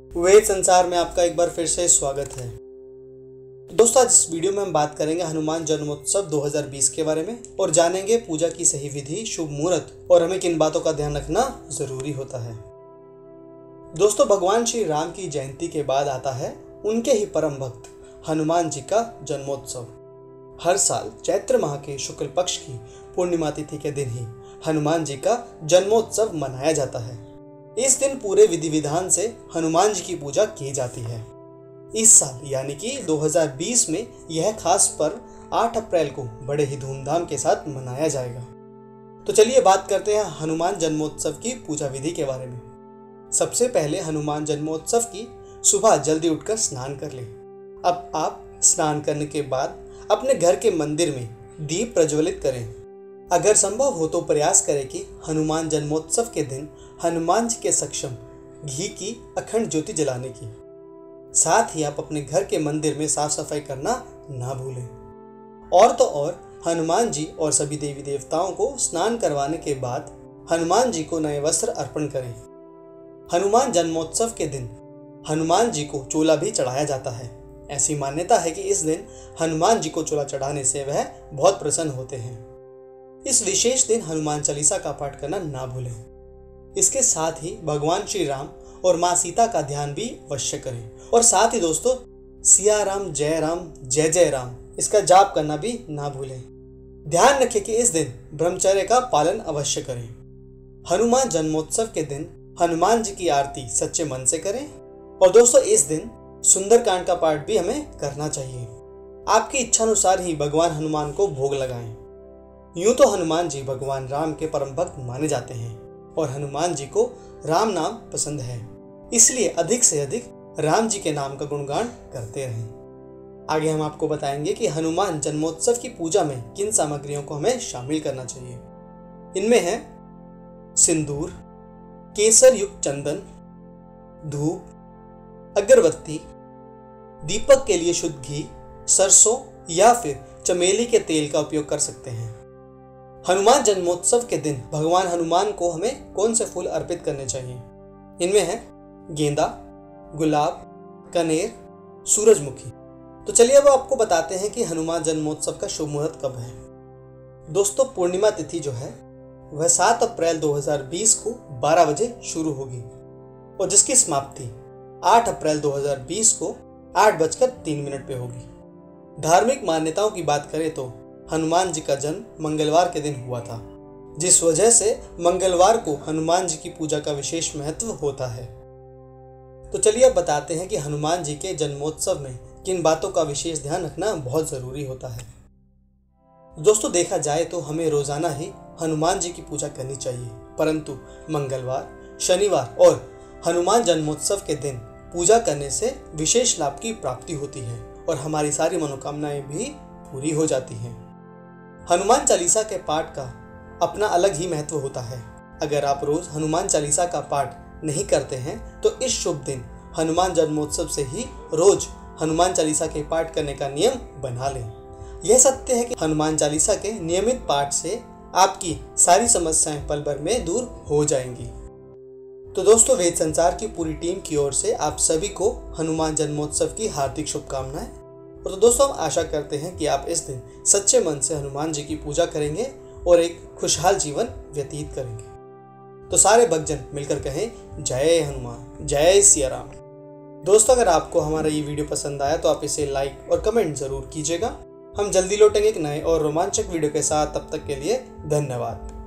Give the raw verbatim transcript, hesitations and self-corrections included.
वेद संसार में आपका एक बार फिर से स्वागत है। दोस्तों, आज इस वीडियो में हम बात करेंगे हनुमान जन्मोत्सव दो हज़ार बीस के बारे में और जानेंगे पूजा की सही विधि, शुभ मुहूर्त और हमें किन बातों का ध्यान रखना जरूरी होता है। दोस्तों, भगवान श्री राम की जयंती के बाद आता है उनके ही परम भक्त हनुमान जी का जन्मोत्सव। हर साल चैत्र माह के शुक्ल पक्ष की पूर्णिमा तिथि के दिन ही हनुमान जी का जन्मोत्सव मनाया जाता है। इस दिन पूरे विधि विधान से हनुमान जी की पूजा की जाती है। इस साल यानी कि दो हज़ार बीस में यह खास पर्व आठ अप्रैल को बड़े ही धूमधाम के साथ मनाया जाएगा। तो चलिए बात करते हैं हनुमान जन्मोत्सव की पूजा विधि के बारे में। सबसे पहले हनुमान जन्मोत्सव की सुबह जल्दी उठकर स्नान कर लें। अब आप स्नान करने के बाद अपने घर के मंदिर में दीप प्रज्वलित करें। अगर संभव हो तो प्रयास करें कि हनुमान जन्मोत्सव के दिन हनुमान जी के सक्षम घी की अखंड ज्योति जलाने की। साथ ही आप अपने घर के मंदिर में साफ सफाई करना ना भूलें। और तो और हनुमान जी और सभी देवी देवताओं को स्नान करवाने के बाद हनुमान जी को नए वस्त्र अर्पण करें। हनुमान जन्मोत्सव के दिन हनुमान जी को चोला भी चढ़ाया जाता है। ऐसी मान्यता है कि इस दिन हनुमान जी को चोला चढ़ाने से वह बहुत प्रसन्न होते हैं। इस विशेष दिन हनुमान चालीसा का पाठ करना ना भूलें। इसके साथ ही भगवान श्री राम और माँ सीता का ध्यान भी अवश्य करें। और साथ ही दोस्तों, सिया राम जय राम जय जय राम इसका जाप करना भी ना भूलें। ध्यान रखें कि इस दिन ब्रह्मचर्य का पालन अवश्य करें। हनुमान जन्मोत्सव के दिन हनुमान जी की आरती सच्चे मन से करें। और दोस्तों, इस दिन सुंदरकांड का पाठ भी हमें करना चाहिए। आपकी इच्छानुसार ही भगवान हनुमान को भोग लगाएं। यूं तो हनुमान जी भगवान राम के परम भक्त माने जाते हैं और हनुमान जी को राम नाम पसंद है, इसलिए अधिक से अधिक राम जी के नाम का गुणगान करते रहें। आगे हम आपको बताएंगे कि हनुमान जन्मोत्सव की पूजा में किन सामग्रियों को हमें शामिल करना चाहिए। इनमें है सिंदूर, केसर युक्त चंदन, धूप, अगरबत्ती, दीपक के लिए शुद्ध घी, सरसों या फिर चमेली के तेल का उपयोग कर सकते हैं। हनुमान जन्मोत्सव के दिन भगवान हनुमान को हमें कौन से फूल अर्पित करने चाहिए। इनमें है गेंदा, गुलाब, कनेर, सूरजमुखी। तो चलिए अब आपको बताते हैं कि हनुमान जन्मोत्सव का शुभ मुहूर्त कब है। दोस्तों, पूर्णिमा तिथि जो है वह सात अप्रैल दो हज़ार बीस को बारह बजे शुरू होगी और जिसकी समाप्ति आठ अप्रैल दो हज़ार बीस को आठ बजकर तीन मिनट पे होगी। धार्मिक मान्यताओं की बात करें तो हनुमान जी का जन्म मंगलवार के दिन हुआ था, जिस वजह से मंगलवार को हनुमान जी की पूजा का विशेष महत्व होता है। तो चलिए अब बताते हैं कि हनुमान जी के जन्मोत्सव में किन बातों का विशेष ध्यान रखना बहुत जरूरी होता है। दोस्तों, देखा जाए तो हमें रोजाना ही हनुमान जी की पूजा करनी चाहिए, परंतु मंगलवार, शनिवार और हनुमान जन्मोत्सव के दिन पूजा करने से विशेष लाभ की प्राप्ति होती है और हमारी सारी मनोकामनाएं भी पूरी हो जाती हैं। हनुमान चालीसा के पाठ का अपना अलग ही महत्व होता है। अगर आप रोज हनुमान चालीसा का पाठ नहीं करते हैं तो इस शुभ दिन हनुमान जन्मोत्सव से ही रोज हनुमान चालीसा के पाठ करने का नियम बना लें। यह सत्य है कि हनुमान चालीसा के नियमित पाठ से आपकी सारी समस्याएं पल भर में दूर हो जाएंगी। तो दोस्तों, वेद संसार की पूरी टीम की ओर से आप सभी को हनुमान जन्मोत्सव की हार्दिक शुभकामनाएं। और तो दोस्तों, हम आशा करते हैं कि आप इस दिन सच्चे मन से हनुमान जी की पूजा करेंगे और एक खुशहाल जीवन व्यतीत करेंगे। तो सारे भक्तजन मिलकर कहें जय हनुमान, जय सिया राम। दोस्तों, अगर आपको हमारा ये वीडियो पसंद आया तो आप इसे लाइक और कमेंट जरूर कीजिएगा। हम जल्दी लौटेंगे एक नए और रोमांचक वीडियो के साथ। तब तक के लिए धन्यवाद।